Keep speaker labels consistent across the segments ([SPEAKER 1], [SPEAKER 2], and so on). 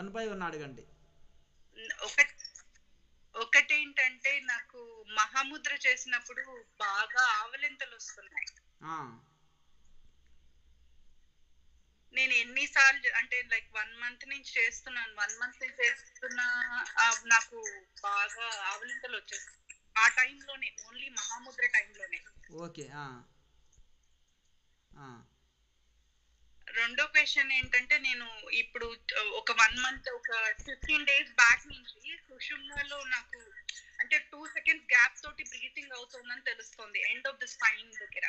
[SPEAKER 1] One by one అడగండి.
[SPEAKER 2] ఒకటేంటంటే నాకు మహాముద్ర చేసినప్పుడు బాగా ఆవలింతలు వస్తున్నాయి. నేను ఎన్నిసార్లు అంటే లైక్ 1 మంత్ నుంచి చేస్తున్నాను. 1 మంత్ నుంచి చేస్తున్నా నాకు బాగా ఆవలింతలు వచ్చేస్తాయి ఆ టైంలోనే, ఓన్లీ మహాముద్ర టైంలోనే.
[SPEAKER 1] ఓకే.
[SPEAKER 2] రెండో క్వశ్చన్ ఏంటంటే, నేను ఇప్పుడు ఒక 1 మంత్ ఒక 15 days బ్యాక్ నుంచి సుషుమ్నాలో నాకు అంటే 2 seconds గ్యాప్ తోటి బ్రీతింగ్ అవుతుందని తెలుస్తుంది ఎండ్ ఆఫ్ ది స్పైన్ దగ్గర.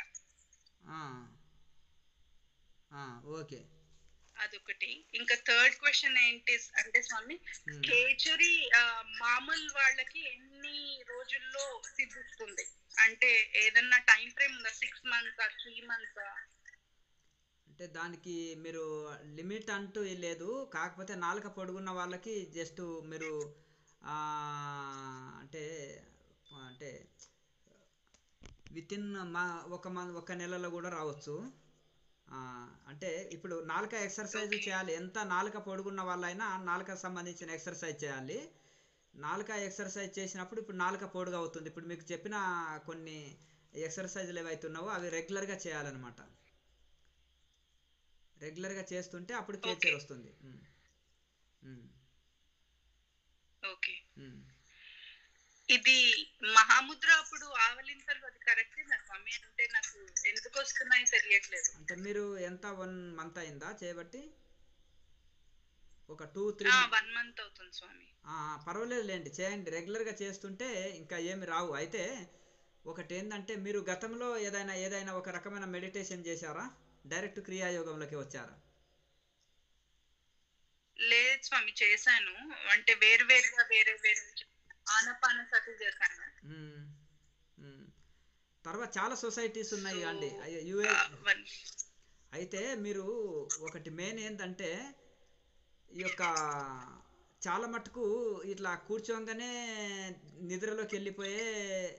[SPEAKER 1] ఓకే.
[SPEAKER 2] అదొకటి. ఇంకా థర్డ్ క్వశ్చన్ ఏంటి అంటే స్వామి, కేచరి మామూలు వాళ్ళకి ఎన్ని రోజుల్లో సిద్ధిస్తుంది? అంటే ఏదన్నా టైం ఫ్రేమ్ ఉందా? 6 months 3 months?
[SPEAKER 1] అంటే దానికి మీరు లిమిట్ అంటూ లేదు. కాకపోతే నాలుక పొడుగున్న వాళ్ళకి జస్ట్ మీరు అంటే అంటే వితిన్ ఒక నెలలో కూడా రావచ్చు. అంటే ఇప్పుడు నాలుక ఎక్సర్సైజ్ చేయాలి. ఎంత నాలుక పొడుగున్న వాళ్ళైనా నాలుకకు సంబంధించిన ఎక్సర్సైజ్ చేయాలి. నాలుక ఎక్సర్సైజ్ చేసినప్పుడు ఇప్పుడు నాలుక పొడుగు అవుతుంది. ఇప్పుడు మీకు చెప్పిన కొన్ని ఎక్సర్సైజ్లు ఏవైతున్నావో అవి రెగ్యులర్గా చేయాలన్నమాట. రెగ్యులర్గా చేస్తుంటే అప్పుడు కేచర్ వస్తుంది.
[SPEAKER 2] ఓకే. ఇది మహాముద్ర అప్పుడు ఆవలింతలు అది కరెక్టేనా స్వామి? అంటే నాకు ఎందుకు వస్తున్నాయో తెలియట్లేదు.
[SPEAKER 1] అంటే మీరు ఎంత 1 month అయిందా చేయబట్టి? ఒక 2-3
[SPEAKER 2] 1 month అవుతుంది స్వామి.
[SPEAKER 1] పర్వాలేదులేండి, చేయండి. రెగ్యులర్గా చేస్తుంటే ఇంకా ఏమి రావు. అయితే ఒకటి ఏంటంటే, మీరు గతంలో ఏదైనా ఒక రకమైన మెడిటేషన్ చేశారా? డైరెక్ట్ క్రియాయోగంలోకి వచ్చారా?
[SPEAKER 2] లేదు స్వామి, చేశాను. అంటే వేరే ఆనాపానసతి చేశాను.
[SPEAKER 1] తర్వాత చాలా సొసైటీస్ ఉన్నాయి అండి అయితే మీరు ఒకటి మెయిన్ ఏంటంటే, ఈ యొక్క చాలా మటుకు ఇట్లా కూర్చోగానే నిద్రలోకి వెళ్ళిపోయే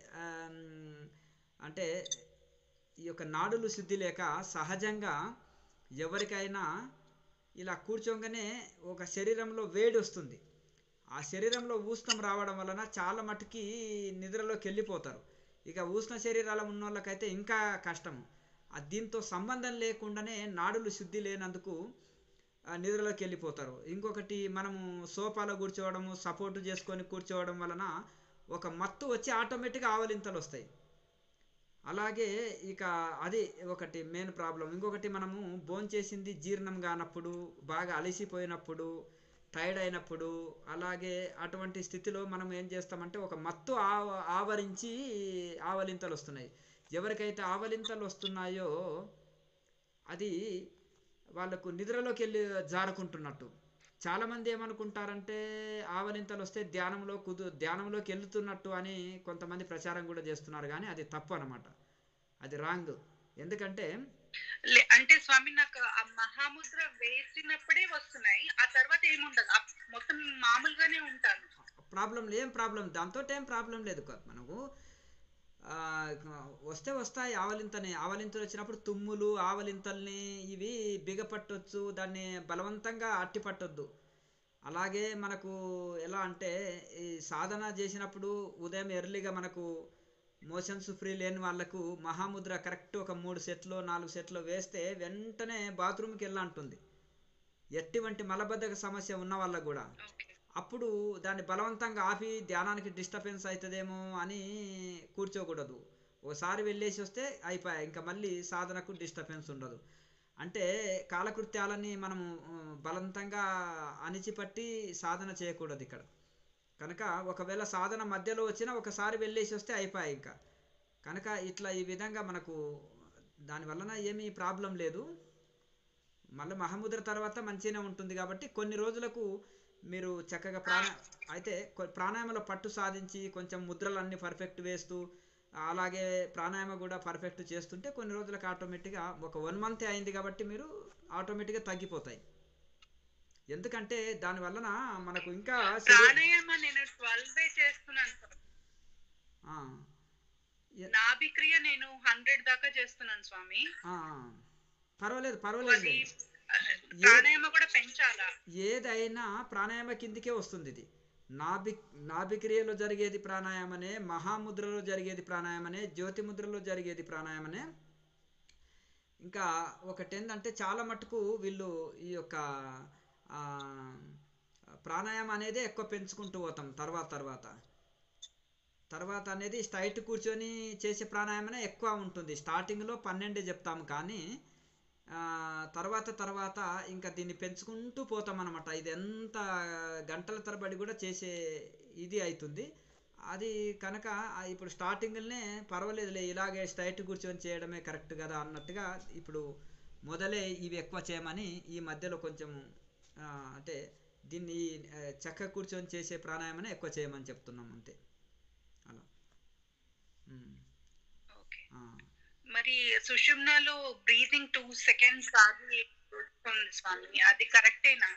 [SPEAKER 1] అంటే ఈ యొక్క నాడులు శుద్ధి లేక సహజంగా ఎవరికైనా ఇలా కూర్చోగానే ఒక శరీరంలో వేడి వస్తుంది. ఆ శరీరంలో ఉష్ణం రావడం వలన చాలా మటుకి నిద్రలోకి వెళ్ళిపోతారు. ఇక ఉష్ణ శరీరాల ఉన్న వాళ్ళకైతే ఇంకా కష్టము. దీంతో సంబంధం లేకుండానే నాడులు శుద్ధి లేనందుకు నిద్రలోకి వెళ్ళిపోతారు. ఇంకొకటి, మనము సోఫాలో కూర్చోవడము, సపోర్టు చేసుకొని కూర్చోవడం వలన ఒక మత్తు వచ్చి ఆటోమేటిక్గా ఆవలింతలు వస్తాయి. అలాగే ఇక అది ఒకటి మెయిన్ ప్రాబ్లం. ఇంకొకటి, మనము భోంచేసింది జీర్ణం కానప్పుడు, బాగా అలసిపోయినప్పుడు, టైర్డ్ అయినప్పుడు, అలాగే అటువంటి స్థితిలో మనం ఏం చేస్తామంటే ఒక మత్తు ఆవరించి ఆవలింతలు వస్తున్నాయి. ఎవరికైతే ఆవలింతలు వస్తున్నాయో అది వాళ్ళకు నిద్రలోకి వెళ్ళి జారుకుంటున్నట్టు. చాలామంది ఏమనుకుంటారంటే ఆవలింతలు వస్తే ధ్యానంలోకి వెళ్తున్నట్టు అని కొంతమంది ప్రచారం కూడా చేస్తున్నారు. కానీ అది తప్పు అన్నమాట, అది రాంగ్. ఎందుకంటే
[SPEAKER 2] అంటే స్వామి నాకు ఆ మహాముద్ర వేసినప్పుడే వస్తున్నాయి, ఆ తర్వాత ఏముండదు, మొత్తం మామూలుగానే ఉంటాను.
[SPEAKER 1] ఏం ప్రాబ్లం దాంతో ఏం ప్రాబ్లం లేదు. మనకు వస్తే వస్తాయి ఆవలింతలు వచ్చినప్పుడు తుమ్ములు, ఆవలింతల్ని ఇవి బిగపట్టొచ్చు, దాన్ని బలవంతంగా అట్టి పట్టొద్దు. అలాగే మనకు ఎలా అంటే, ఈ సాధన చేసినప్పుడు ఉదయం ఎర్లీగా మనకు మోషన్స్ ఫ్రీ లేని వాళ్ళకు మహాముద్ర కరెక్ట్ ఒక 3 సెట్లు 4 సెట్లు వేస్తే వెంటనే బాత్రూమ్కి వెళ్ళాలంటుంది. ఎటువంటి మలబద్ధక సమస్య ఉన్న వాళ్ళకు కూడా. అప్పుడు దాన్ని బలవంతంగా ఆపి ధ్యానానికి డిస్టర్బెన్స్ అవుతుందేమో అని కూర్చోకూడదు. ఓసారి వెళ్ళేసి వస్తే అయిపోయాయి, ఇంకా మళ్ళీ సాధనకు డిస్టర్బెన్స్ ఉండదు. అంటే కాలకృత్యాలని మనము బలవంతంగా అణిచిపట్టి సాధన చేయకూడదు ఇక్కడ. కనుక ఒకవేళ సాధన మధ్యలో వచ్చినా ఒకసారి వెళ్ళేసి వస్తే అయిపోయాయి ఇంకా. కనుక ఇట్లా ఈ విధంగా మనకు దానివలన ఏమీ ప్రాబ్లం లేదు. మళ్ళీ మహాముద్ర తర్వాత మంచిగానే ఉంటుంది. కాబట్టి కొన్ని రోజులకు మీరు చక్కగా అయితే ప్రాణాయామలో పట్టు సాధించి కొంచెం ముద్రలన్నీ పర్ఫెక్ట్ వేస్తూ, అలాగే ప్రాణాయామ కూడా పర్ఫెక్ట్ చేస్తుంటే కొన్ని రోజులకు ఆటోమేటిక్గా ఒక 1 month అయింది కాబట్టి మీరు ఆటోమేటిక్గా తగ్గిపోతాయి. ఎందుకంటే దాని వలన మనకు ఇంకా
[SPEAKER 2] ప్రాణాయామ నేను 12 చేస్తున్నాను. నాభిక్రియ నేను 100 దాకా చేస్తున్నాను స్వామి.
[SPEAKER 1] పర్వాలేదు
[SPEAKER 2] ప్రాణాయామ కూడా పెంచాలా?
[SPEAKER 1] ఏదైనా ప్రాణాయామ కిందికే వస్తుంది. ఇది నాభిక్రియలో జరిగేది ప్రాణాయామనే, మహాముద్రలో జరిగేది ప్రాణాయామనే, జ్యోతి ముద్రలో జరిగేది ప్రాణాయామనే. ఇంకా ఒకటి ఏంటంటే చాలా మటుకు వీళ్ళు ఈ యొక్క ప్రాణాయామం అనేది ఎక్కువ పెంచుకుంటూ పోతాం. తర్వాత అనేది స్ట్రైట్ కూర్చొని చేసే ప్రాణాయామనే ఎక్కువ ఉంటుంది. స్టార్టింగ్లో 12 చెప్తాము, కానీ తర్వాత ఇంకా దీన్ని పెంచుకుంటూ పోతాం అనమాట. ఇది ఎంత గంటల తరబడి కూడా చేసే ఇది అవుతుంది. అది కనుక ఇప్పుడు స్టార్టింగ్లోనే పర్వాలేదులే, ఇలాగే స్ట్రైట్ కూర్చొని చేయడమే కరెక్ట్ కదా అన్నట్టుగా ఇప్పుడు మొదలే ఇవి ఎక్కువ చేయమని ఈ మధ్యలో కొంచెం అంటే దీన్ని చక్కగా కూర్చొని చేసే ప్రాణాయామనే ఎక్కువ చేయమని చెప్తున్నాం అంతే. అలా
[SPEAKER 2] మరి సుషుమ్నాలో బ్రీతింగ్ 2 seconds ఆగి వస్తుంది స్వామి, అది కరెక్టేనా?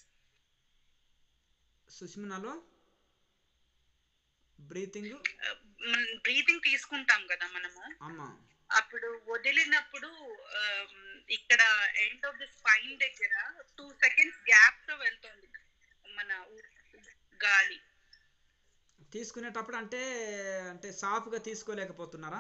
[SPEAKER 1] సుషుమ్నాలో
[SPEAKER 2] బ్రీతింగ్ తీసుకుంటాం కదా మనము,
[SPEAKER 1] అమ్మా,
[SPEAKER 2] అప్పుడు వదిలినప్పుడు ఇక్కడ ఎండ్ ఆఫ్ ది స్పైన్ దగ్గర 2 seconds గ్యాప్ తో వెళ్తుంది మన గాలి.
[SPEAKER 1] తీసుకునేటప్పుడు అంటే సాఫ్గా తీసుకోలేకపోతున్నారా?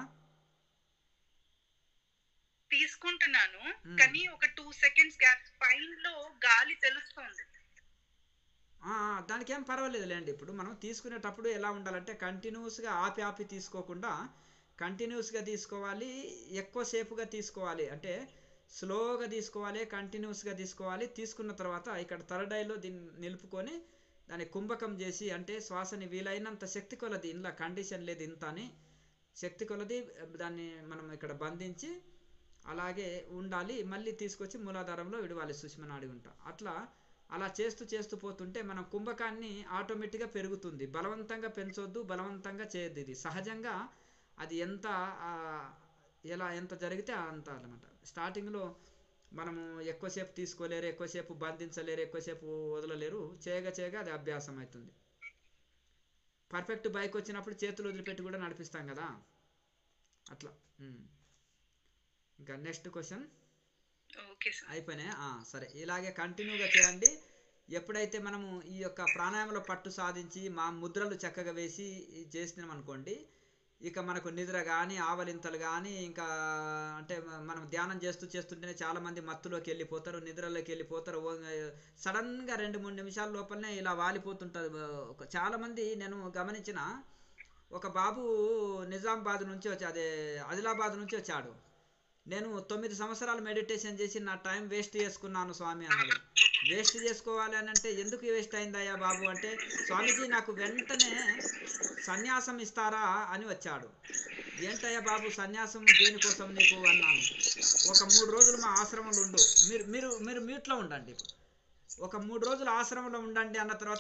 [SPEAKER 2] తీసుకుంటున్నాను, కానీ ఒక 2 seconds గ్యాప్ స్పైన్ లో గాలి తెలుస్తుంది.
[SPEAKER 1] దానికి ఏం పర్వాలేదులేండి. ఇప్పుడు మనం తీసుకునేటప్పుడు ఎలా ఉండాలంటే కంటిన్యూస్గా ఆపి తీసుకోకుండా కంటిన్యూస్గా తీసుకోవాలి, ఎక్కువసేపుగా తీసుకోవాలి, అంటే స్లోగా తీసుకోవాలి, కంటిన్యూస్గా తీసుకోవాలి. తీసుకున్న తర్వాత ఇక్కడ థర్డ్ ఐలో దీన్ని నిలుపుకొని దాన్ని కుంభకం చేసి, అంటే శ్వాసని వీలైనంత శక్తి కొలది, ఇంట్లో కండిషన్ లేదు ఇంత అని, శక్తి కొలది దాన్ని మనం ఇక్కడ బంధించి అలాగే ఉండాలి. మళ్ళీ తీసుకొచ్చి మూలాధారంలో విడవాలి సుష్మనాడి గుంట. అలా చేస్తూ పోతుంటే మనం కుంభకాన్ని ఆటోమేటిక్గా పెరుగుతుంది. బలవంతంగా పెంచొద్దు, బలవంతంగా చేయొద్దు. ఇది సహజంగా అది ఎంత జరిగితే అంత అన్నమాట. స్టార్టింగ్లో మనము ఎక్కువసేపు తీసుకోలేరు, ఎక్కువసేపు బంధించలేరు, ఎక్కువసేపు వదలలేరు. చేయగా అది అభ్యాసం అవుతుంది. పర్ఫెక్ట్ బైక్ వచ్చినప్పుడు చేతులు వదిలిపెట్టి కూడా నడిపిస్తాం కదా, అట్లా. ఇంకా నెక్స్ట్ క్వశ్చన్ అయిపోయినాయి. సరే, ఇలాగే కంటిన్యూగా చేయండి. ఎప్పుడైతే మనము ఈ యొక్క ప్రాణాయామంలో పట్టు సాధించి మా ముద్రలు చక్కగా వేసి చేసినాం అనుకోండి, ఇక మనకు నిద్ర కానీ ఆవలింతలు కానీ ఇంకా అంటే మనం ధ్యానం చేస్తుంటేనే చాలామంది మత్తులోకి వెళ్ళిపోతారు, నిద్రలోకి వెళ్ళిపోతారు. సడన్గా 2-3 నిమిషాల లోపలనే ఇలా వాలిపోతుంటారు. చాలామంది నేను గమనించిన ఒక బాబు నిజామాబాద్ నుంచి ఆదిలాబాద్ నుంచి వచ్చాడు. నేను 9 సంవత్సరాలు మెడిటేషన్ చేసి నా టైం వేస్ట్ చేసుకున్నాను స్వామి అన్నాడు. వేస్ట్ చేసుకోవాలి అని అంటే ఎందుకు వేస్ట్ అయిందయ్యా బాబు అంటే, స్వామీజీ నాకు వెంటనే సన్యాసం ఇస్తారా అని వచ్చాడు. ఏంటయ్యా బాబు సన్యాసం దేనికోసం నీకు అన్నాను. ఒక 3 రోజులు మా ఆశ్రమంలో ఉండు, మీరు మ్యూట్లో ఉండండి, ఒక 3 రోజులు ఆశ్రమంలో ఉండండి అన్న తర్వాత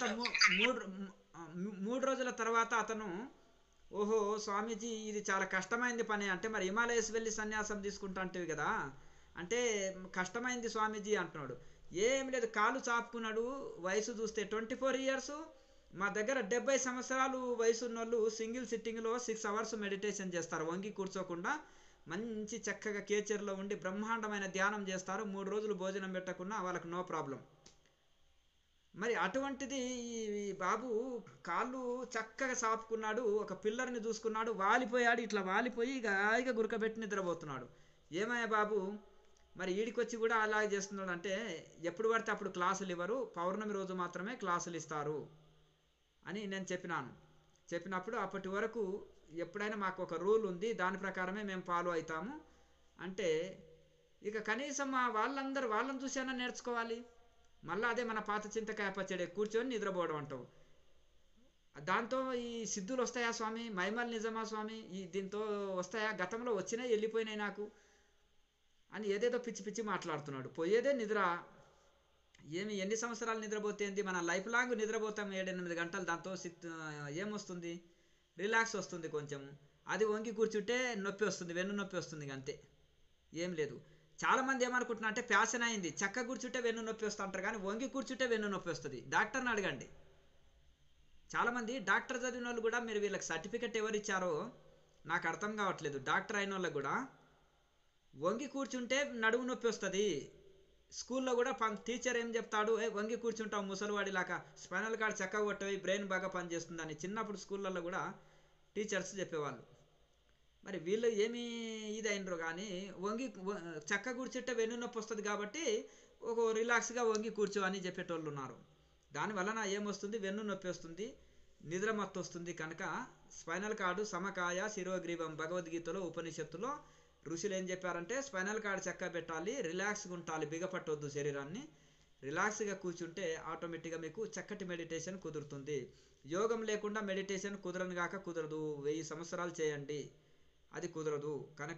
[SPEAKER 1] 3 రోజుల తర్వాత అతను, ఓహో స్వామీజీ ఇది చాలా కష్టమైంది పని అంటే, మరి హిమాలయస్ వెళ్ళి సన్యాసం తీసుకుంటా అంటివి కదా అంటే, కష్టమైంది స్వామీజీ అంటున్నాడు. ఏం లేదు, కాలు చాపుకున్నాడు. వయసు చూస్తే 24 years. మా దగ్గర 70 సంవత్సరాలు వయసు ఉన్నోళ్ళు సింగిల్ సిట్టింగ్లో 6 hours మెడిటేషన్ చేస్తారు, వంగి కూర్చోకుండా. మంచి చక్కగా కేచర్లో ఉండి బ్రహ్మాండమైన ధ్యానం చేస్తారు. 3 రోజులు భోజనం పెట్టకుండా వాళ్ళకు నో ప్రాబ్లం. మరి అటువంటిది ఈ బాబు కాళ్ళు చక్కగా సాపుకున్నాడు, ఒక పిల్లర్ని చూసుకున్నాడు, వాలిపోయాడు. ఇట్లా వాలిపోయి ఇక గురకబెట్టి నిద్రపోతున్నాడు. ఏమయ్యా బాబు మరి ఈడికొచ్చి కూడా అలాగే చేస్తున్నాడు అంటే, ఎప్పుడు పడితే అప్పుడు క్లాసులు ఇవ్వరు, పౌర్ణమి రోజు మాత్రమే క్లాసులు ఇస్తారు అని నేను చెప్పినప్పుడు అప్పటి వరకు ఎప్పుడైనా మాకు ఒక రూల్ ఉంది, దాని ప్రకారమే మేము ఫాలో అవుతాము అంటే, ఇక కనీసం వాళ్ళని చూసైనా నేర్చుకోవాలి. మళ్ళీ అదే మన పాత చింతకాయ పచ్చడి కూర్చొని నిద్రపోవడం అంటావు. దాంతో ఈ సిద్ధులు వస్తాయా స్వామి, మైమల్ నిజమా స్వామి, దీంతో వస్తాయా, గతంలో వచ్చినాయి వెళ్ళిపోయినాయి నాకు అని ఏదేదో పిచ్చి మాట్లాడుతున్నాడు. పోయేదే నిద్ర. ఎన్ని సంవత్సరాలు నిద్రపోతే ఏంది, మన లైఫ్ లాంగ్ నిద్రపోతాం 7-8 గంటలు. దాంతో ఏమొస్తుంది, రిలాక్స్ వస్తుంది కొంచెం. అది వంగి కూర్చుంటే నొప్పి వస్తుంది, వెన్ను నొప్పి వస్తుంది, అంతే, ఏం లేదు. చాలామంది ఏమనుకుంటున్నా అంటే ప్యాషన్ అయింది, చక్క కూర్చుంటే వెన్ను నొప్పి వస్తూ అంటారు, కానీ వంగి కూర్చుంటే వెన్ను నొప్పి వస్తుంది. డాక్టర్ని అడగండి. చాలామంది డాక్టర్ చదివిన వాళ్ళు కూడా, మీరు వీళ్ళకి సర్టిఫికెట్ ఎవరు ఇచ్చారో నాకు అర్థం కావట్లేదు. డాక్టర్ అయిన వాళ్ళకు కూడా వంగి కూర్చుంటే నడుము నొప్పి వస్తుంది, స్కూల్లో కూడా టీచర్ ఏం చెప్తాడు, వంగి కూర్చుంటావు ముసలివాడిలాగా, స్పైనల్ కార్డ్ చక్కగా కొట్టవి, బ్రెయిన్ బాగా పనిచేస్తుందని చిన్నప్పుడు స్కూళ్ళల్లో కూడా టీచర్స్ చెప్పేవాళ్ళు. మరి వీళ్ళు ఏమీ ఇదైనరు కానీ చక్క కూర్చుంటే వెన్ను నొప్పి వస్తుంది కాబట్టి ఒక రిలాక్స్గా వంగి కూర్చో అని చెప్పేటోళ్ళు ఉన్నారు. దానివలన ఏమొస్తుంది, వెన్ను నొప్పి వస్తుంది, నిద్ర మత్తు వస్తుంది. కనుక స్పైనల్ కార్డు సమకాయ శిరోగ్రీవం భగవద్గీతలో ఉపనిషత్తులో ఋషులు ఏం చెప్పారంటే స్పైనల్ కార్డ్ చక్క పెట్టాలి, రిలాక్స్గా ఉండాలి, బిగపట్టొద్దు శరీరాన్ని. రిలాక్స్గా కూర్చుంటే ఆటోమేటిక్గా మీకు చక్కటి మెడిటేషన్ కుదురుతుంది. యోగం లేకుండా మెడిటేషన్ కుదరదు. 1000 సంవత్సరాలు చేయండి, అది కుదరదు. కనుక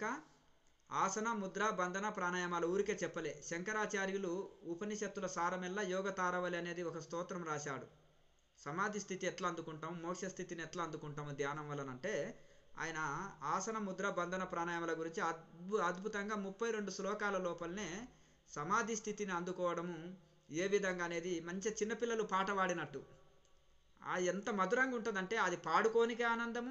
[SPEAKER 1] ఆసన ముద్ర బంధన ప్రాణాయామాలు ఊరికే చెప్పలే. శంకరాచార్యులు ఉపనిషత్తుల సారమెల్ల యోగ తారవలి అనేది ఒక స్తోత్రం రాశాడు. సమాధి స్థితి ఎట్లా అందుకుంటాం, మోక్ష స్థితిని ఎట్లా అందుకుంటాము ధ్యానం వలనంటే ఆయన ఆసన ముద్ర బంధన ప్రాణాయామాల గురించి అద్భుతంగా 32 శ్లోకాల లోపలనే సమాధి స్థితిని అందుకోవడము ఏ విధంగా అనేది మంచి చిన్నపిల్లలు పాట పాడినట్టు ఎంత మధురంగా ఉంటుందంటే అది పాడుకోనికే ఆనందము.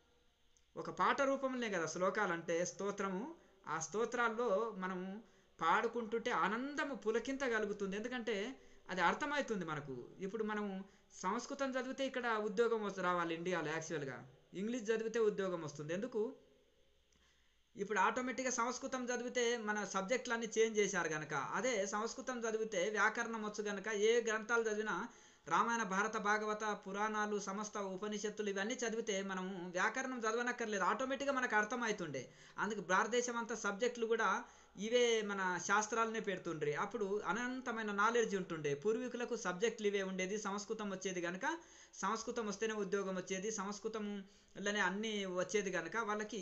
[SPEAKER 1] ఒక పాట రూపంలో కదా శ్లోకాలంటే స్తోత్రము. ఆ స్తోత్రాల్లో మనం పాడుకుంటుంటే ఆనందము పులకింత కలుగుతుంది. ఎందుకంటే అది అర్థమవుతుంది మనకు. ఇప్పుడు మనం సంస్కృతం చదివితే ఇక్కడ ఉద్యోగం రావాలి ఇండియాలో, యాక్చువల్గా ఇంగ్లీష్ చదివితే ఉద్యోగం వస్తుంది. ఎందుకు? ఇప్పుడు ఆటోమేటిక్గా సంస్కృతం చదివితే మన సబ్జెక్టులన్నీ చేంజ్ చేశారు కనుక. అదే సంస్కృతం చదివితే వ్యాకరణం వచ్చు కనుక ఏ గ్రంథాలు చదివినా రామాయణ భారత భాగవత పురాణాలు సమస్త ఉపనిషత్తులు ఇవన్నీ చదివితే మనం వ్యాకరణం చదవనక్కర్లేదు, ఆటోమేటిక్గా మనకు అర్థమవుతుండే. అందుకు భారతదేశం అంతా సబ్జెక్టులు కూడా ఇవే మన శాస్త్రాలనే పెడుతుండ్రి. అప్పుడు అనంతమైన నాలెడ్జ్ ఉంటుండే. పూర్వీకులకు సబ్జెక్టులు ఇవే ఉండేది, సంస్కృతం వచ్చేది కనుక, సంస్కృతం వస్తేనే ఉద్యోగం వచ్చేది, సంస్కృతంలోనే అన్నీ వచ్చేది కనుక వాళ్ళకి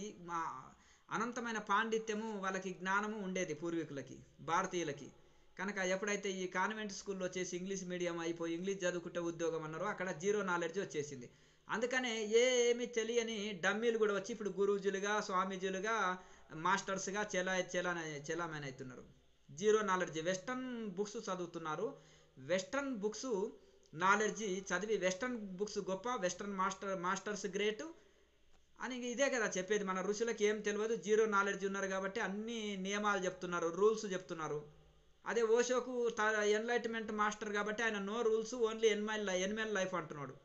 [SPEAKER 1] అనంతమైన పాండిత్యము వాళ్ళకి జ్ఞానము ఉండేది పూర్వీకులకి, భారతీయులకి. కనుక ఎప్పుడైతే ఈ కాన్వెంట్ స్కూల్లో వచ్చేసి ఇంగ్లీష్ మీడియం అయిపోయి ఇంగ్లీష్ చదువుకుంటే ఉద్యోగం అన్నారో అక్కడ జీరో నాలెడ్జ్ వచ్చేసింది. అందుకనే ఏమీ తెలియని డమ్మీలు కూడా వచ్చి ఇప్పుడు గురూజులుగా స్వామీజీలుగా మాస్టర్స్గా చెలామణి అవుతున్నారు. జీరో నాలెడ్జ్ వెస్టర్న్ బుక్స్ చదువుతున్నారు. వెస్టర్న్ బుక్స్ నాలెడ్జి చదివి వెస్టర్న్ బుక్స్ గొప్ప, వెస్టర్న్ మాస్టర్స్ గ్రేటు అని ఇదే కదా చెప్పేది. మన ఋషులకి ఏం తెలియదు, జీరో నాలెడ్జ్ ఉన్నారు కాబట్టి అన్ని నియమాలు చెప్తున్నారు, రూల్స్ చెప్తున్నారు. అదే ఓషోకు ఎన్లైట్మెంట్ మాస్టర్ కాబట్టి ఆయన no rules, only animal life అంటున్నాడు.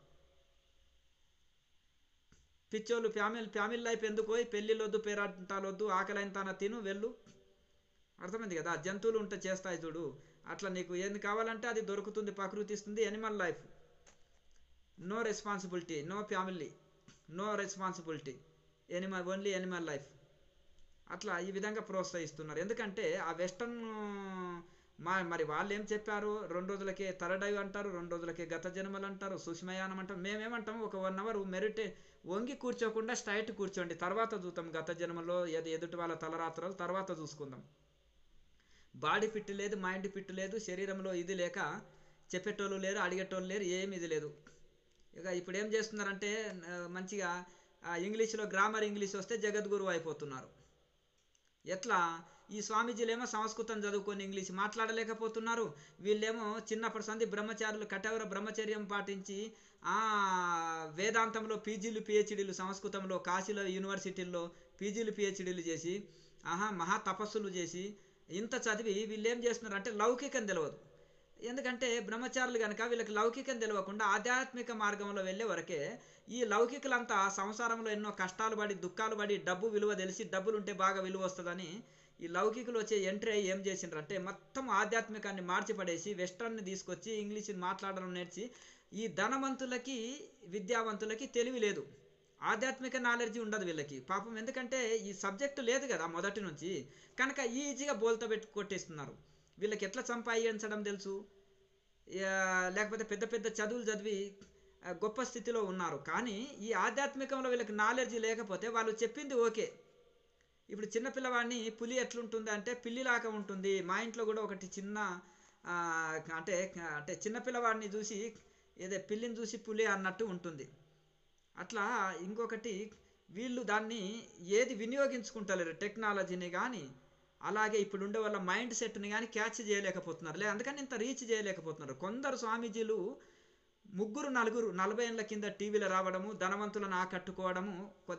[SPEAKER 1] పిచ్చోళ్ళు ఫ్యామిలీ లైఫ్ ఎందుకు పోయి పెళ్ళిళ్ళొద్దు, పేరంటాలొద్దు, ఆకలైన తన తిను వెళ్ళు. అర్థమైంది కదా? జంతువులు ఉంటే చేస్తాయి చూడు, అట్లా నీకు ఏంది కావాలంటే అది దొరుకుతుంది, ప్రకృతి ఇస్తుంది. Animal life, no responsibility, no family, no responsibility, only animal life. అట్లా ఈ విధంగా ప్రోత్సహిస్తున్నారు. ఎందుకంటే ఆ వెస్టర్న్ మరి వాళ్ళు ఏం చెప్పారు, 2 రోజులకే తరడైవ్ అంటారు, 2 రోజులకే గత జన్మలు అంటారు, సుష్మయానం అంటారు. మేమేమంటాము, ఒక 1 అవర్ వంగి కూర్చోకుండా స్ట్రైట్ కూర్చోండి, తర్వాత చూద్దాం గత జన్మలో ఎదుటి వాళ్ళ తలరాత్రాలు తర్వాత చూసుకుందాం. బాడీ ఫిట్ లేదు, మైండ్ ఫిట్ లేదు, శరీరంలో ఇది లేక చెప్పేటోళ్ళు లేరు, అడిగేటోళ్ళు లేరు, ఏమి ఇది లేదు. ఇక ఇప్పుడు ఏం చేస్తున్నారంటే మంచిగా ఇంగ్లీష్లో గ్రామర్ ఇంగ్లీష్ వస్తే జగద్గురువు అయిపోతున్నారు. ఎట్లా? ఈ స్వామీజీలేమో సంస్కృతం చదువుకొని ఇంగ్లీష్ మాట్లాడలేకపోతున్నారు. వీళ్ళేమో చిన్నప్పటి సంది బ్రహ్మచారులు కఠోర బ్రహ్మచర్యం పాటించి వేదాంతంలో పీజీలు పిహెచ్డీలు, సంస్కృతంలో కాశీలో యూనివర్సిటీల్లో పీజీలు పిహెచ్డీలు చేసి మహా తపస్సులు చేసి ఇంత చదివి వీళ్ళు ఏం చేస్తున్నారు అంటే లౌకికం తెలియదు. ఎందుకంటే బ్రహ్మచారులు కనుక వీళ్ళకి లౌకికం తెలియకుండా ఆధ్యాత్మిక మార్గంలో వెళ్ళే వరకే ఈ లౌకికులంతా సంసారంలో ఎన్నో కష్టాలు పడి దుఃఖాలు పడి డబ్బు విలువ తెలిసి డబ్బులుంటే బాగా విలువ వస్తుందని ఈ లౌకికులు వచ్చే ఎంట్రీ అయ్యి ఏం చేసిండ్రంటే మొత్తం ఆధ్యాత్మికాన్ని మార్చిపడేసి వెస్ట్రన్ని తీసుకొచ్చి ఇంగ్లీష్ని మాట్లాడడం నేర్చి ఈ ధనవంతులకి విద్యావంతులకి తెలివి లేదు, ఆధ్యాత్మిక నాలెడ్జి ఉండదు వీళ్ళకి పాపం. ఎందుకంటే ఈ సబ్జెక్టు లేదు కదా మొదటి నుంచి, కనుక ఈజీగా బోల్తా పెట్టి కొట్టేస్తున్నారు. వీళ్ళకి ఎట్లా సంపాదించడం తెలుసు, లేకపోతే పెద్ద పెద్ద చదువులు చదివి గొప్ప స్థితిలో ఉన్నారు. కానీ ఈ ఆధ్యాత్మికంలో వీళ్ళకి నాలెడ్జి లేకపోతే వాళ్ళు చెప్పింది ఓకే. ఇప్పుడు చిన్నపిల్లవాడిని పులి ఎట్లుంటుంది అంటే పిల్లిలాగా ఉంటుంది. మా ఇంట్లో కూడా ఒకటి చిన్న అంటే చిన్నపిల్లవాడిని చూసి ఏదో పిల్లిని చూసి పులి అన్నట్టు ఉంటుంది. అట్లా ఇంకొకటి వీళ్ళు దాన్ని ఏది వినియోగించుకుంటలేరు, టెక్నాలజీని కానీ అలాగే ఇప్పుడు ఉండే వాళ్ళ మైండ్ సెట్ని కానీ క్యాచ్ చేయలేకపోతున్నారు. అందుకని ఇంత రీచ్ చేయలేకపోతున్నారు. కొందరు స్వామీజీలు 3-4 40 ఏళ్ళ కింద టీవీలో రావడము, ధనవంతులను ఆకట్టుకోవడము,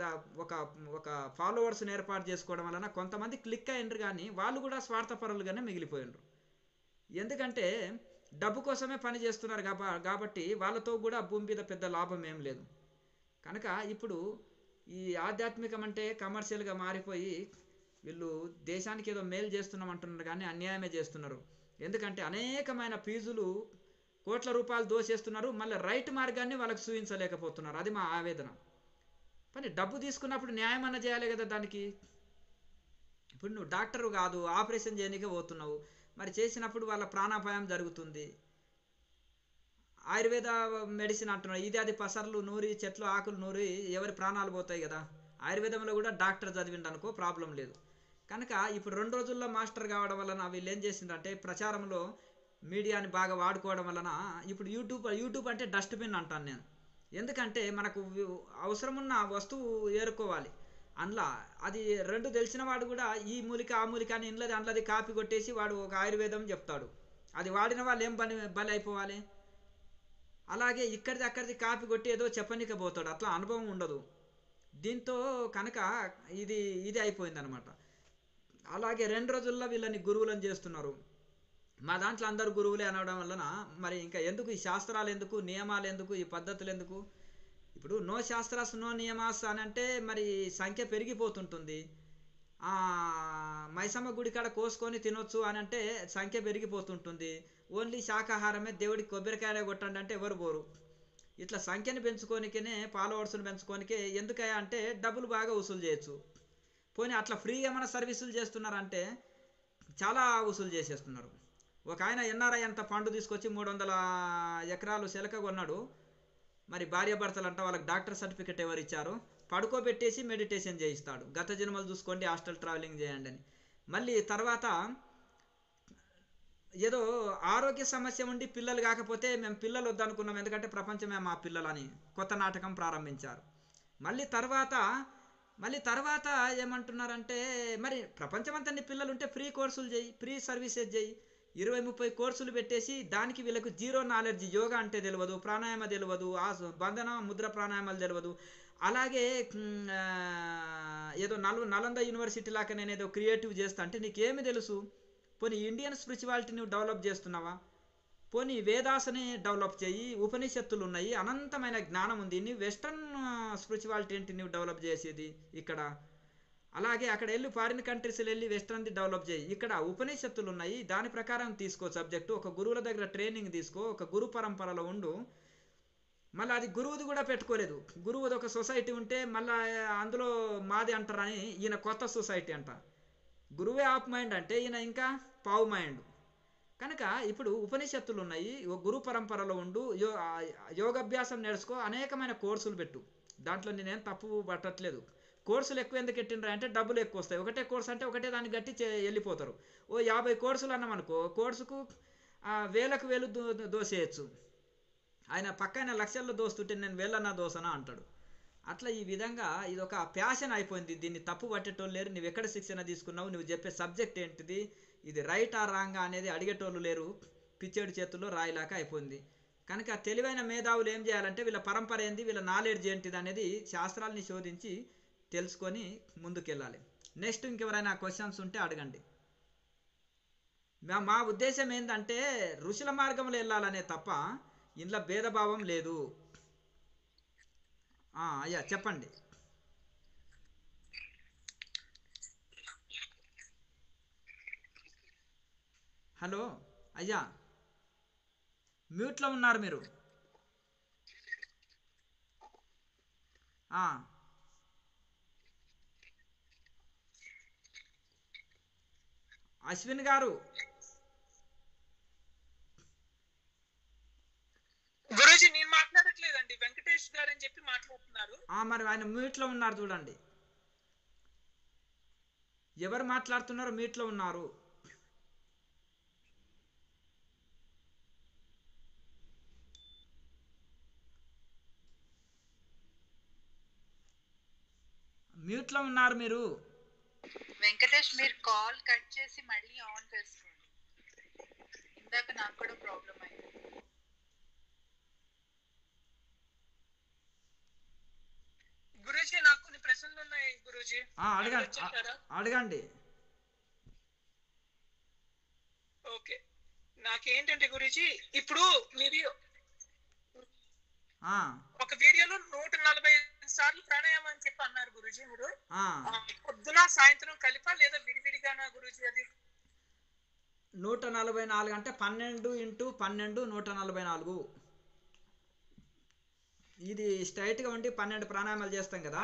[SPEAKER 1] ఒక ఫాలోవర్స్ని ఏర్పాటు చేసుకోవడం వలన కొంతమంది క్లిక్ అయ్యిండ్రు. కానీ వాళ్ళు కూడా స్వార్థపరులుగానే మిగిలిపోయినరు. ఎందుకంటే డబ్బు కోసమే పని చేస్తున్నారు కాబట్టి వాళ్ళతో కూడా భూమి మీద పెద్ద లాభం ఏం లేదు. కనుక ఇప్పుడు ఈ ఆధ్యాత్మికం అంటే కమర్షియల్గా మారిపోయి వీళ్ళు దేశానికి ఏదో మేలు చేస్తున్నాం అంటున్నారు కానీ అన్యాయమే చేస్తున్నారు. ఎందుకంటే అనేకమైన ఫీజులు కోట్ల రూపాయలు దోచేస్తున్నారు, మళ్ళీ రైట్ మార్గాన్ని వాళ్ళకి చూపించలేకపోతున్నారు. అది మా ఆవేదన. కానీ డబ్బు తీసుకున్నప్పుడు న్యాయం అన్న చేయాలి కదా దానికి. ఇప్పుడు నువ్వు డాక్టరు కాదు, ఆపరేషన్ చేయడానికే పోతున్నావు, మరి చేసినప్పుడు వాళ్ళ ప్రాణాపాయం జరుగుతుంది. ఆయుర్వేద మెడిసిన్ అంటున్నారు, ఇది అది పసర్లు నూరి చెట్లు ఆకులు నూరి ఎవరి ప్రాణాలు పోతాయి కదా. ఆయుర్వేదంలో కూడా డాక్టర్ చదివిండు అనుకో, ప్రాబ్లం లేదు. కనుక ఇప్పుడు 2 రోజుల్లో మాస్టర్ కావడం వలన వీళ్ళు ఏం చేసిందంటే ప్రచారంలో మీడియాని బాగా వాడుకోవడం వలన ఇప్పుడు యూట్యూబ్ అంటే డస్ట్బిన్ అంటాను నేను. ఎందుకంటే మనకు అవసరమున్న వస్తువు ఏరుకోవాలి, అందులో అది 2 తెలిసిన వాడు కూడా ఈ మూలిక ఆ మూలిక అని ఇంట్లోది అందులోది కాపీ కొట్టేసి వాడు ఒక ఆయుర్వేదం చెప్తాడు. అది వాడిన వాళ్ళు ఏం బలి అయిపోవాలి. అలాగే ఇక్కడిది అక్కడిది కాపీ కొట్టి ఏదో చెప్పనికపోతాడు, అట్లా అనుభవం ఉండదు. దీంతో కనుక ఇది అయిపోయిందనమాట. అలాగే 2 రోజుల్లో వీళ్ళని గురువులను చేస్తున్నారు. మా దాంట్లో అందరు గురువులే అనడం వలన మరి ఇంకా ఎందుకు ఈ శాస్త్రాలు ఎందుకు, నియమాలు ఎందుకు, ఈ పద్ధతులు ఎందుకు? ఇప్పుడు నో శాస్త్రాస్ నో నియమాస్ అని అంటే మరి సంఖ్య పెరిగిపోతుంటుంది. మైసమ్మ గుడి కాడ కోసుకొని తినొచ్చు అని అంటే సంఖ్య పెరిగిపోతుంటుంది. ఓన్లీ శాకాహారమే దేవుడికి కొబ్బరికాయ కొట్టండి అంటే ఎవరు పోరు. ఇట్లా సంఖ్యని పెంచుకోనికనే ఫాలోవర్స్ని పెంచుకోనికే ఎందుకయ్యా అంటే డబ్బులు బాగా వసూలు చేయొచ్చు. పోనీ అట్లా ఫ్రీగా ఏమైనా సర్వీసులు చేస్తున్నారంటే చాలా వసూలు చేసేస్తున్నారు. ఒక ఆయన NRI అంత ఫండ్ తీసుకొచ్చి 300 ఎకరాలు శెలక కొన్నాడు. మరి భార్యాభర్తలు అంట వాళ్ళకి డాక్టర్ సర్టిఫికెట్ ఎవరు ఇచ్చారు, పడుకోబెట్టేసి మెడిటేషన్ చేయిస్తాడు. గత జన్మలు చూసుకోండి, హాస్టల్ ట్రావెలింగ్ చేయండి అని. మళ్ళీ తర్వాత ఏదో ఆరోగ్య సమస్య ఉండి పిల్లలు కాకపోతే మేము పిల్లలు వద్దనుకున్నాం, ఎందుకంటే ప్రపంచమే మా పిల్లలని కొత్త నాటకం ప్రారంభించారు. మళ్ళీ తర్వాత ఏమంటున్నారంటే మరి ప్రపంచమంతా నీ పిల్లలు ఉంటే ఫ్రీ కోర్సులు చేయి, ఫ్రీ సర్వీసెస్ చేయి. 20-30 కోర్సులు పెట్టేసి దానికి వీళ్ళకు జీరో నాలెడ్జ్. యోగా అంటే తెలియదు, ప్రాణాయామ తెలియదు, బంధన ముద్ర ప్రాణాయామాలు తెలియదు. అలాగే ఏదో నలంద యూనివర్సిటీ లాగా నేను ఏదో క్రియేటివ్ చేస్తా అంటే నీకేమి తెలుసు? పోనీ ఇండియన్ స్పిరిచువాలిటీ నువ్వు డెవలప్ చేస్తున్నావా? పోనీ వేదాసని డెవలప్ చేయి, ఉపనిషత్తులు ఉన్నాయి, అనంతమైన జ్ఞానం ఉంది. నువ్వు వెస్ట్రన్ స్పిరిచువాలిటీ ఏంటి నువ్వు డెవలప్ చేసేది ఇక్కడ? అలాగే అక్కడ వెళ్ళి ఫారిన్ కంట్రీస్లో వెళ్ళి వెస్ట్రన్ది డెవలప్ చేయి. ఇక్కడ ఉపనిషత్తులు ఉన్నాయి, దాని ప్రకారం తీసుకో సబ్జెక్టు. ఒక గురువుల దగ్గర ట్రైనింగ్ తీసుకో, ఒక గురు పరంపరలో ఉండు. మళ్ళీ అది గురువుది కూడా పెట్టుకోలేదు. గురువుది ఒక సొసైటీ ఉంటే మళ్ళీ అందులో మాది అంటారని ఈయన కొత్త సొసైటీ అంట. గురువే ఆఫ్ మైండ్ అంటే ఈయన ఇంకా పావు మైండ్. కనుక ఇప్పుడు ఉపనిషత్తులు ఉన్నాయి, గురు పరంపరలో ఉండు, యోగాభ్యాసం నేర్చుకో, అనేకమైన కోర్సులు పెట్టు. దాంట్లో నేనేం తప్పు పట్టట్లేదు. కోర్సులు ఎక్కువ ఎందుకు పెట్టినరా అంటే డబ్బులు ఎక్కువ వస్తాయి. ఒకటే కోర్సు అంటే ఒకటే దాన్ని గట్టి వెళ్ళిపోతారు. ఓ 50 కోర్సులు అన్నామనుకో, కోర్సుకు వేలకు వేలు దోసేయచ్చు. ఆయన పక్కన లక్షల్లో దోస్తుంటే నేను వేలన్నా దోసనా అంటాడు. అట్లా ఈ విధంగా ఇది ఒక ప్యాషన్ అయిపోయింది. దీన్ని తప్పు పట్టేటోళ్ళు లేరు. నువ్వు ఎక్కడ శిక్షణ తీసుకున్నావు, నువ్వు చెప్పే సబ్జెక్ట్ ఏంటిది, ఇది రైట్ ఆ రాంగా అనేది అడిగేటోళ్ళు లేరు. పిచ్చేడు చేతుల్లో రాయిలాగా అయిపోయింది. కనుక తెలివైన మేధావులు ఏం చేయాలంటే వీళ్ళ పరంపర ఏంది, వీళ్ళ నాలెడ్జ్ ఏంటిది అనేది శాస్త్రాలని శోధించి తెలుసుకొని ముందుకెళ్ళాలి. నెక్స్ట్ ఇంకెవరైనా క్వశ్చన్స్ ఉంటే అడగండి. మా ఉద్దేశం ఏంటంటే ఋషుల మార్గంలో వెళ్ళాలనే తప్ప ఇంట్లో భేదభావం లేదు. అయ్యా చెప్పండి. హలో అయ్యా, మ్యూట్లో ఉన్నారు మీరు. అశ్విన్ గారు.
[SPEAKER 3] గురూజీ నేను మాట్లాడట్లేదండి, వెంకటేష్ గారు అని చెప్పి మాట్లాడుతున్నారు.
[SPEAKER 1] మరి ఆయన మ్యూట్లో ఉన్నారు చూడండి. ఎవరు మాట్లాడుతున్నారో మ్యూట్లో ఉన్నారు. మ్యూట్లో ఉన్నారు మీరు.
[SPEAKER 2] వెంకటేష్ మీరు కాల్ కట్ చేసి మళ్ళీ ఆన్ చేసుకోండి. ఇందాక నాకు కూడా ప్రాబ్లం అయింది.
[SPEAKER 3] గురూజీ నాకు కొన్ని ప్రశ్నలు ఉన్నాయి గురూజీ.
[SPEAKER 1] అడగండి.
[SPEAKER 3] ఓకే, నాకేంటంటే గురుజీ ఇప్పుడు మీరు
[SPEAKER 1] ఆ,
[SPEAKER 3] ఒక వీడియోలో 145 సార్లు ప్రాణాయామం అని చెప్పి అన్నారు గురుజీ మీరు.
[SPEAKER 1] ఆ.
[SPEAKER 3] పొద్దున సాయంత్రం కలిపా లేదా విడివిడిగానా గురుజీ అది?
[SPEAKER 1] 144 అంటే 12 ఇంటూ 12 144. ఇది స్ట్రైట్గా ఉండి 12 ప్రాణాయామాలు చేస్తాం కదా.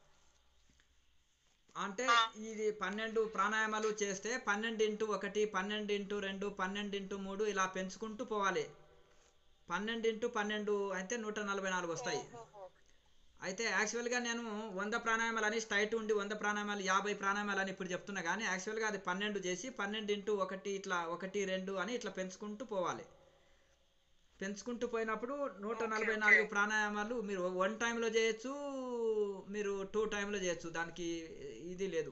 [SPEAKER 1] అంటే ఇది 12 ప్రాణాయామాలు చేస్తే 12 ఇంటూ 1, 12 ఇంటూ 2, 12 ఇంటూ 3 ఇలా పెంచుకుంటూ పోవాలి. 12 ఇంటూ 12 అయితే 144 వస్తాయి. అయితే యాక్చువల్గా నేను 100 ప్రాణాయామాలు అని స్ట్రైట్ ఉండి 100 ప్రాణాయామాలు 50 ప్రాణాయామాలు అని ఇప్పుడు చెప్తున్నా, కానీ యాక్చువల్గా అది 12 చేసి 12 ఇంటూ 1 ఇట్లా 1, 2 అని ఇట్లా పెంచుకుంటూ పోవాలి. పెంచుకుంటూ పోయినప్పుడు 144 ప్రాణాయామాలు మీరు 1 టైంలో చేయొచ్చు, మీరు 2 టైంలో చేయొచ్చు, దానికి ఇది లేదు.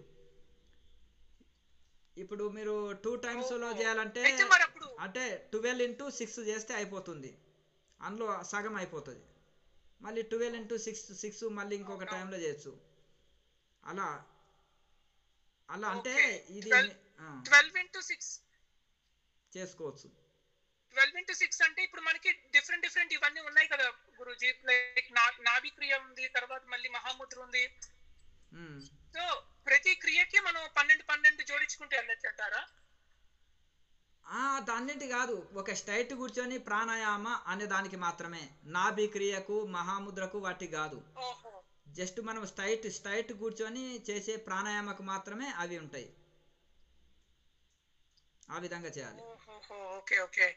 [SPEAKER 1] ఇప్పుడు మీరు 2 టైమ్స్లో చేయాలంటే అంటే 12 ఇంటూ 6 చేస్తే అయిపోతుంది, అందులో సగం అయిపోతుంది. మళ్ళీ 12 ఇంటూ 6 మళ్ళీ ఇంకొక టైంలో చేయొచ్చు. అలా అలా అంటే ఇది
[SPEAKER 3] 12 ఇంటూ 6
[SPEAKER 1] చేసుకోవచ్చు.
[SPEAKER 3] 12 ఇంటూ 6 అంటే ఇప్పుడు మనకి డిఫరెంట్ ఇవన్నీ ఉన్నాయి కదా గురుజీ. లైక్ నాభి క్రియ ఉంది, తర్వాత మళ్ళీ మహాముద్ర ఉంది. సో ప్రతి క్రియకి మనం 12 జోడించుకుంటే వెళ్ళొచ్చంటారా?
[SPEAKER 1] దాన్నింటి కాదు, ఒక స్ట్రైట్ కూర్చొని ప్రాణాయామ అనే దానికి మాత్రమే, నాభి క్రియకు మహాముద్రకు వాటి కాదు. జస్ట్ మనం స్ట్రైట్ కూర్చొని చేసే ప్రాణాయామకు మాత్రమే అవి ఉంటాయి. ఆ విధంగా చేయాలి.
[SPEAKER 3] ఓకే.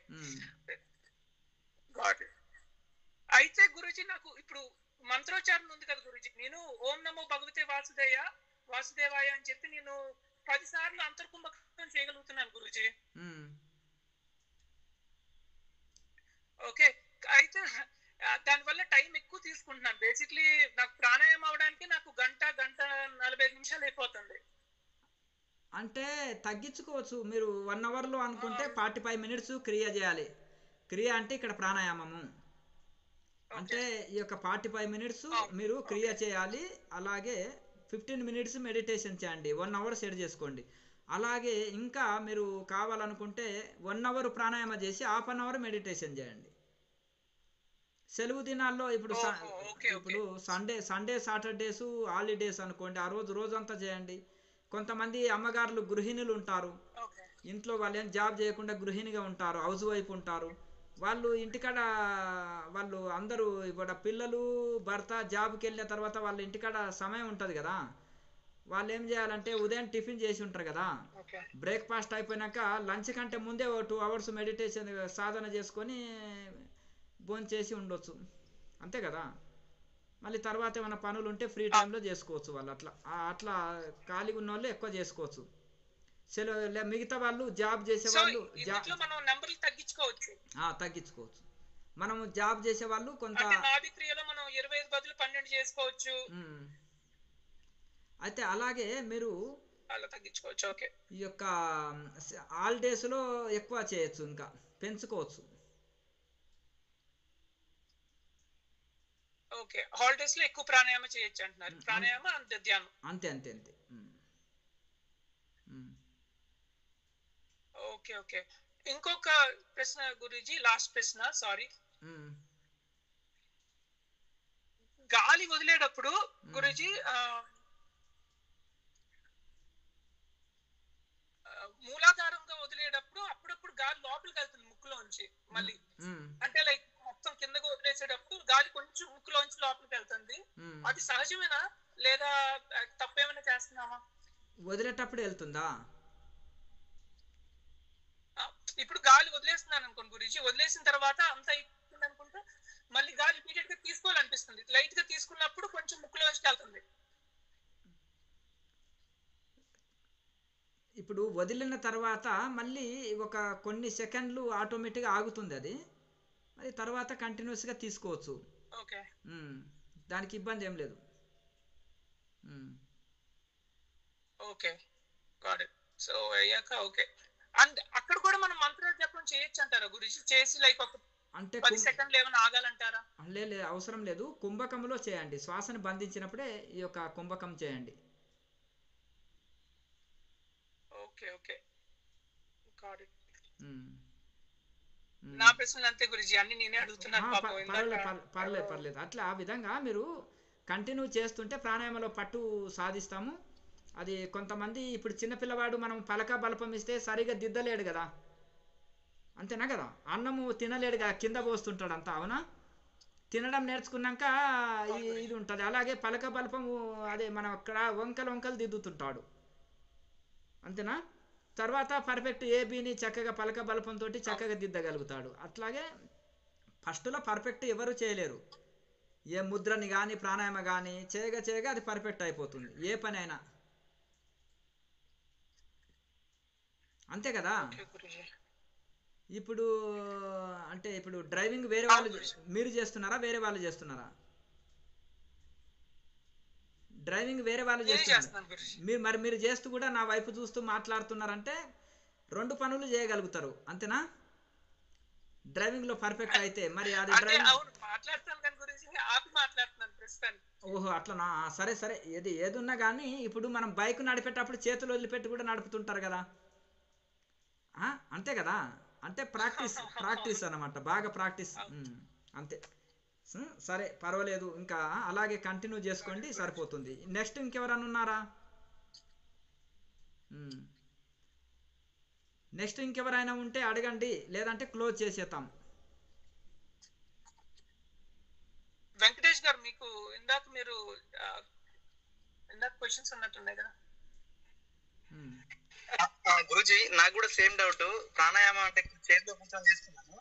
[SPEAKER 3] అయితే గురుజీ నాకు ఇప్పుడు మంత్రోచ్చారణ ఉంది కదా గురుజీ, నేను ఓం నమో భగవతే వాసుదేవాయ అని చెప్పి నేను 10 సార్లు అంతర్కుంభకం చేయగలుగుతున్నాను గురుజీ. ఓకే. అయితే దానివల్ల టైం ఎక్కువ తీసుకుంటున్నాను. బేసిక్లీ నాకు ప్రాణాయామం అవడానికి నాకు గంట 45 నిమిషాలు అయిపోతుంది.
[SPEAKER 1] అంటే తగ్గించుకోవచ్చు. మీరు 1 అవర్లో అనుకుంటే 45 మినిట్స్ క్రియ చేయాలి. క్రియ అంటే ఇక్కడ ప్రాణాయామము. అంటే ఈ యొక్క 45 మినిట్స్ మీరు క్రియ చేయాలి. అలాగే 15 మినిట్స్ మెడిటేషన్ చేయండి. 1 అవర్ సెట్ చేసుకోండి. అలాగే ఇంకా మీరు కావాలనుకుంటే 1 అవర్ ప్రాణాయామం చేసి హాఫ్ అన్ అవర్ మెడిటేషన్ చేయండి. సెలవు దినాల్లో ఇప్పుడు సండే సాటర్డేస్ హాలిడేస్ అనుకోండి, ఆ రోజంతా చేయండి. కొంతమంది అమ్మగారులు గృహిణులు ఉంటారు, ఇంట్లో వాళ్ళు ఏం జాబ్ చేయకుండా గృహిణిగా ఉంటారు, హౌస్ వైఫ్ ఉంటారు. వాళ్ళు ఇంటికాడ వాళ్ళు అందరూ ఇప్పుడు పిల్లలు భర్త జాబ్కి వెళ్ళిన తర్వాత వాళ్ళ ఇంటికాడ సమయం ఉంటుంది కదా, వాళ్ళు ఏం చేయాలంటే ఉదయం టిఫిన్ చేసి ఉంటారు కదా, బ్రేక్ఫాస్ట్ అయిపోయినాక లంచ్ కంటే ముందే 2 అవర్స్ మెడిటేషన్ సాధన చేసుకొని భోంచేసి ఉండొచ్చు, అంతే కదా. మళ్ళీ తర్వాత ఏమైనా పనులు ఉంటే ఫ్రీ టైంలో చేసుకోవచ్చు. వాళ్ళు అట్లా ఖాళీగా ఉన్న వాళ్ళు ఎక్కువ చేసుకోవచ్చు. మిగతా వాళ్ళు జాబ్ చేసేవాళ్ళు తగ్గించుకోవచ్చు. మనము జాబ్ చేసే వాళ్ళు కొంత అయితే అలాగే మీరు ఈ యొక్క హాలిడేస్ లో ఎక్కువ చేయొచ్చు, ఇంకా పెంచుకోవచ్చు.
[SPEAKER 3] ఓకే, హాలిడేస్ లో ఎక్కువ ప్రాణాయామ చేయొచ్చు అంటున్నారు. ప్రాణాయామ అంతే, ధ్యానం
[SPEAKER 1] అంతే.
[SPEAKER 3] ఓకే. ఇంకొక ప్రశ్న గురూజీ, లాస్ట్ ప్రశ్న, సారీ. గాలి వదిలేటప్పుడు గురూజీ మూలాధారంగా వదిలేటప్పుడు అప్పుడప్పుడు గాలి లోపలికి వెళ్తుంది ముక్కులోంచి మళ్ళీ, అంటే లైక్ మొత్తం కిందకు వదిలేసేటప్పుడు గాలి కొంచెం ముక్కులోంచి లోపలికి వెళ్తుంది. అది సహజమేనా లేదా తప్పేమైనా చేస్తున్నామా?
[SPEAKER 1] వదిలేటప్పుడు వెళ్తుందా?
[SPEAKER 3] ఇప్పుడు గాలి వదిలేస్తున్నాను అనుకోండి గురించి, వదిలేసిన తర్వాత అంత అయిపోతుంది అనుకుంటా మళ్ళీ గాలి ఇమీడియట్ గా తీసుకోవాలనిపిస్తుంది. లైట్ గా తీసుకున్నప్పుడు కొంచెం ముక్కులోంచి వెళ్తుంది.
[SPEAKER 1] ఇప్పుడు వదిలిన తర్వాత మళ్ళీ ఒక కొన్ని సెకండ్లు ఆటోమేటిక్గా ఆగుతుంది అది, మరి తర్వాత కంటిన్యూస్గా తీసుకోవచ్చు. దానికి ఇబ్బంది ఏం లేదు.
[SPEAKER 3] Okay, got it. సో అయ్యాక ఓకే. అండ్ అక్కడ కూడా మనం మంత్ర జపం చేయొచ్చు అంటారా గురించి? చేసి లైక్ ఒక అంటే 10 సెకండ్లు ఏమైనా ఆగాలంటారా?
[SPEAKER 1] లేదు, అవసరం లేదు. కుంభకంలో చేయండి. శ్వాసను బంధించినప్పుడే ఈ యొక్క కుంభకం చేయండి.
[SPEAKER 3] Okay, got it. నా ప్రశ్నలు అంతే గురుజీ, అన్ని నేనే అడుగుతున్నాను పాపం.
[SPEAKER 1] పర్లేదు. అట్లా ఆ విధంగా మీరు కంటిన్యూ చేస్తుంటే ప్రాణాయామలో పట్టు సాధిస్తాము. అది కొంతమంది ఇప్పుడు చిన్నపిల్లవాడు మనం పలక బలపం ఇస్తే సరిగా దిద్దలేడు కదా, అంతేనా కదా, అన్నము తినలేడు కదా, కింద పోస్తుంటాడు అంతా, అవునా? తినడం నేర్చుకున్నాక ఇది ఉంటుంది. అలాగే పలక బలపము అదే మనం అక్కడ వంకలు దిద్దుతుంటాడు, అంతేనా? తర్వాత పర్ఫెక్ట్ ఏబీని చక్కగా పలక బలపంతో చక్కగా దిద్దగలుగుతాడు. అట్లాగే ఫస్ట్లో పర్ఫెక్ట్ ఎవరు చేయలేరు. ఏ ముద్రని కానీ ప్రాణాయామ కానీ చేయగా అది పర్ఫెక్ట్ అయిపోతుంది, ఏ పని అయినా, అంతే కదా. ఇప్పుడు అంటే ఇప్పుడు డ్రైవింగ్ వేరే వాళ్ళు మీరు చేస్తున్నారా, వేరే వాళ్ళు చేస్తున్నారా? డ్రైవింగ్ వేరే వాళ్ళు చేస్తున్నారు, మీరు చేస్తూ కూడా నా వైపు చూస్తూ మాట్లాడుతున్నారంటే 2 పనులు చేయగలుగుతారు, అంతేనా? డ్రైవింగ్ లో పర్ఫెక్ట్ అయితే మరి అది ఓహో అట్లనా, సరే ఏదున్నా కానీ ఇప్పుడు మనం బైక్ నడిపేటప్పుడు చేతులు వదిలిపెట్టి కూడా నడుపుతుంటారు కదా, అంతే కదా, అంటే ప్రాక్టీస్ అన్నమాట, బాగా ప్రాక్టీస్, అంతే. సరే పర్వాలేదు, ఇంకా అలాగే కంటిన్యూ చేసుకోండి, సరిపోతుంది. నెక్స్ట్ ఇంకెవరన్నా ఉన్నారా? నెక్స్ట్ ఇంకెవరైనా ఉంటే అడగండి, లేదంటే క్లోజ్ చేసేద్దాం.
[SPEAKER 3] వెంకటేష్ గారు, మీకు ఇందాక క్వశ్చన్స్ ఉన్నట్టున్నాయి కదా
[SPEAKER 4] గురుజీ. నాకు కూడా సేమ్ డౌట్. ప్రాణాయామం అంటే చేతిలో కూర్చొని చేస్తున్నాను,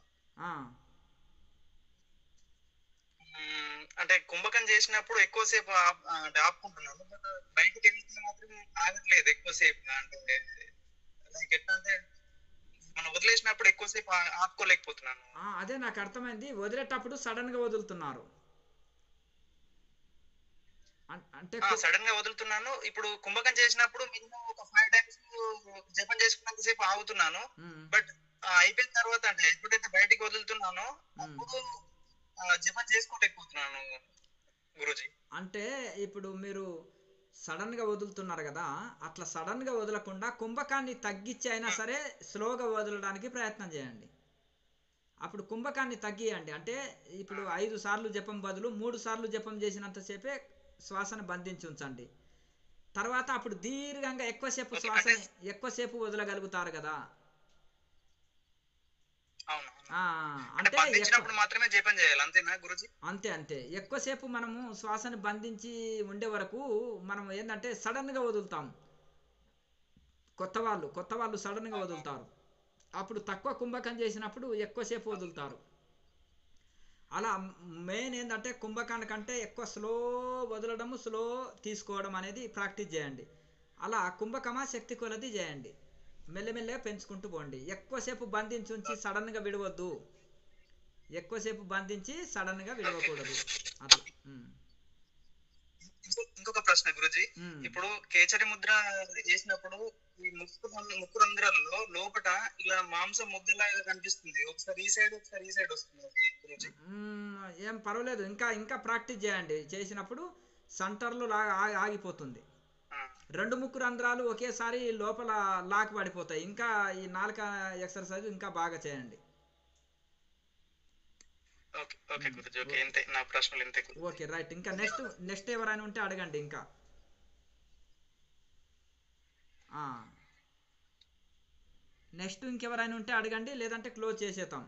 [SPEAKER 4] అంటే కుంభకం చేసినప్పుడు ఎక్కువసేపు ఆపుకుంటున్నాను, బట్ బయటకు వెళ్తే మాత్రం ఆగట్లేదు ఎక్కువసేపు. అంటే లైక్ ఎట్లా అంటే మనం వదిలేసినప్పుడు ఎక్కువసేపు ఆపుకోలేకపోతున్నాను.
[SPEAKER 1] అదే నాకు అర్థమైంది, వదిలేటప్పుడు సడన్ గా వదులుతున్నారు అంటే
[SPEAKER 4] సడన్ గా వదులుతున్నాను. ఇప్పుడు కుంభకం చేసినప్పుడు మినిమం ఒక 5 times జపం చేసుకున్నంత సేపు ఆగుతున్నాను, బట్ అయిపోయిన తర్వాత అంటే ఎప్పుడైతే బయటికి వదులుతున్నానో అప్పుడు జపం చేసుకోలేకపోతున్నాను గురుజీ.
[SPEAKER 1] అంటే ఇప్పుడు మీరు సడన్ గా వదులుతున్నారు కదా, అట్లా సడన్ గా వదలకుండా కుంభకాన్ని తగ్గించి అయినా సరే స్లోగా వదలడానికి ప్రయత్నం చేయండి. అప్పుడు కుంభకాన్ని తగ్గియండి, అంటే ఇప్పుడు 5 సార్లు జపం బదులు 3 సార్లు జపం చేసినంతసేపే శ్వాసను బంధించి ఉంచండి. తర్వాత అప్పుడు దీర్ఘంగా ఎక్కువసేపు వదలగలుగుతారు కదా.
[SPEAKER 4] అంటే మాత్రమే జపం చేయాలి, అంతేనా గురుజీ?
[SPEAKER 1] అంతే. ఎక్కువసేపు మనము శ్వాసను బంధించి ఉండే వరకు మనం ఏంటంటే సడన్ గా వదులుతాం. కొత్త వాళ్ళు సడన్ గా వదులుతారు, అప్పుడు తక్కువ కుంభకం చేసినప్పుడు ఎక్కువసేపు వదులుతారు. అలా మెయిన్ ఏంటంటే కుంభకాన్ని కంటే ఎక్కువ స్లో వదలడము, స్లో తీసుకోవడం అనేది ప్రాక్టీస్ చేయండి. అలా కుంభకమా శక్తి కొలది చేయండి, మెల్లమెల్లగా పెంచుకుంటూ పోండి. ఎక్కువసేపు బంధించి ఉంచి సడన్ గా విడవద్దు, ఎక్కువసేపు బంధించి సడన్ గా విడవకూడదు. అట్లా.
[SPEAKER 4] ఇంకొక ప్రశ్న గురుజీ, ఇప్పుడు కేచరి ముద్ర చేసినప్పుడు ఈ ముక్కు రంధ్రాలలో లోపల ఇలా మాంసం ముద్దలాగా కనిపిస్తుంది, ఒకసారి ఈ సైడ్ ఒకసారి ఈ సైడ్ వస్తుంది గురుజీ.
[SPEAKER 1] ఏం పర్వాలేదు, ఇంకా ప్రాక్టీస్ చేయండి. చేసినప్పుడు సెంటర్లో ఆగిపోతుంది. 2 ముక్కు రంధ్రాలు ఒకేసారి లోపల లాక్ పడిపోతాయి. ఇంకా ఈ నాలుక ఎక్సర్సైజ్ ఇంకా బాగా చేయండి. Okay right. ఇంకా నెక్స్ట్ ఎవరైనా ఉంటే అడగండి. ఇంకా నెక్స్ట్ ఇంకెవరైనా ఉంటే అడగండి, లేదంటే క్లోజ్ చేసేద్దాం.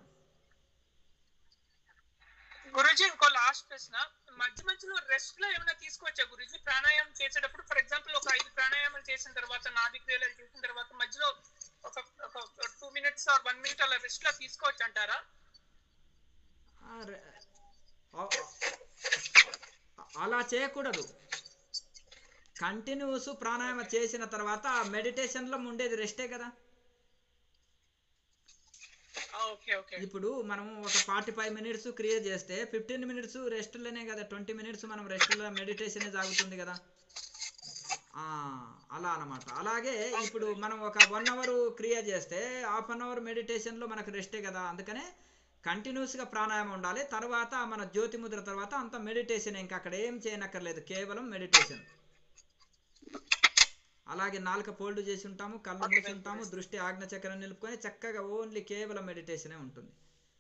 [SPEAKER 3] గురుజీ ఇంకో లాస్ట్ ప్రశ్న, మధ్యలో రెస్ట్ లో ఏమైనా తీసుకోవచ్చా గురుజీ ప్రాణాయామం చేసేటప్పుడు? ఫర్ ఎగ్జాంపుల్ ఒక 5 ప్రాణాయామాలు చేసిన తర్వాత, నాభి క్రియలు చేసిన తర్వాత మధ్యలో ఒక 2 minutes or 1 minute అలా రెస్ట్ లో తీసుకోవచ్చు అంటారా?
[SPEAKER 1] అలా చేయకూడదు. కంటిన్యూస్ ప్రాణాయామం చేసిన తర్వాత మెడిటేషన్ లో ఉండేది రెస్టే కదా. ఇప్పుడు మనం ఒక 45 minutes క్రియ చేస్తే 15 minutes రెస్ట్ లోనే కదా, 20 minutes మనం రెస్ట్ లో మెడిటేషన్ సాగుతుంది కదా. అలా అన్నమాట. అలాగే ఇప్పుడు మనం ఒక 1 hour క్రియ చేస్తే 1/2 hour మెడిటేషన్ లో మనకు రెస్టే కదా. అందుకనే కంటిన్యూస్ గా ప్రాణాయామం ఉండాలి. తర్వాత మన జ్యోతి ముద్ర తర్వాత అంత మెడిటేషన్, ఇంకా అక్కడ ఏం చేయనక్కర్లేదు, కేవలం మెడిటేషన్. అలాగే నాలుక ఫోల్డ్ చేసి ఉంటాము, కళ్ళు మూసి ఉంటాము, దృష్టి ఆజ్ఞ చక్రం నిలుపుకొని చక్కగా ఓన్లీ కేవలం మెడిటేషనే ఉంటుంది.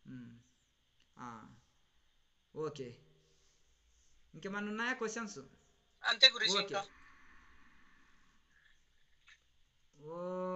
[SPEAKER 1] ఓకే, ఇంకేమన్నా ఉన్నాయా క్వశ్చన్స్?
[SPEAKER 3] అంతే గురుజీ.
[SPEAKER 1] ఓకే. ఓ